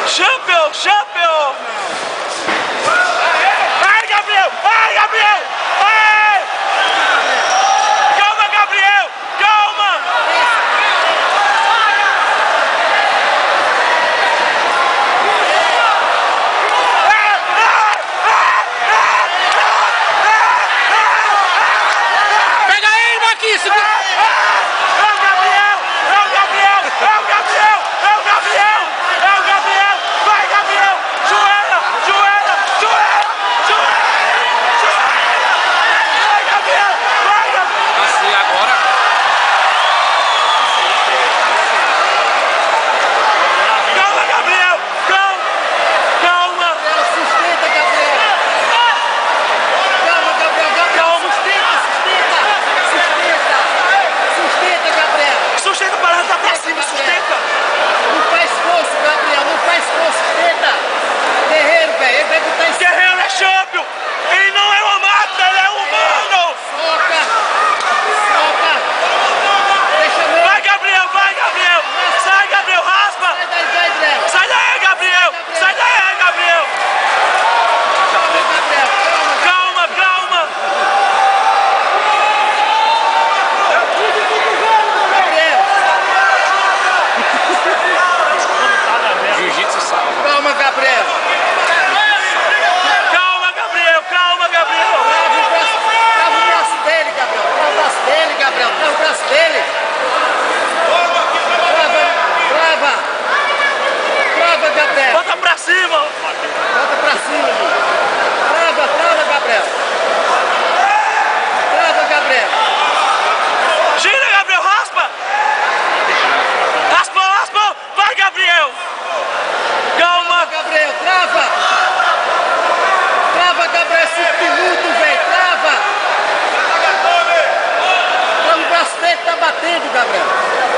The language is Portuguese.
Champion, champion! Vai, Gabriel! Vai, Gabriel! Vai! Calma, Gabriel! Calma! Pega ele, Marquinhos! É o Gabriel! É o Gabriel! É o Gabriel! É o Gabriel! É o Gabriel! Vai, Gabriel! Joelha! Joelha! Joelha! Joelha! Vai, Gabriel! Vai, Gabriel! Assim, agora. Calma, Gabriel! Calma! Calma! Sustenta, Gabriel! Calma, Gabriel! Calma! Sustenta, Gabriel! Sustenta para arrastar pra cima! Sustenta! Não faz força, Gabriel! Não faz força! Sustenta! Guerreiro, velho! Ele vai botar em cima! Guerreiro é champion! Ele não é uma máquina, ele é humano! Soca! Soca! Deixa a mão! Vai, Gabriel! Vai, Gabriel! Sai, Gabriel! Raspa! Sai daí, Gabriel! Sai daí, Gabriel! Sai daí, Gabriel! Gabriel! Calma, calma! Gabriel! Jiu-jitsu salva. Calma, Gabriel! Calma, Gabriel! Calma, Gabriel! Trava o braço dele, Gabriel! Trava o braço dele, Gabriel! Trava o braço dele! Trava! Trava, Gabriel! Bota pra cima! Bota pra cima, Ju. Trava, trava, Gabriel! Trava, Gabriel! Gira, Gabriel! Raspa! Raspa, raspa! Vai, Gabriel! Calma! Gabriel, trava! Trava, Gabriel, 5 minutos, velho! Trava! Trava o braço dele, tá batendo, Gabriel!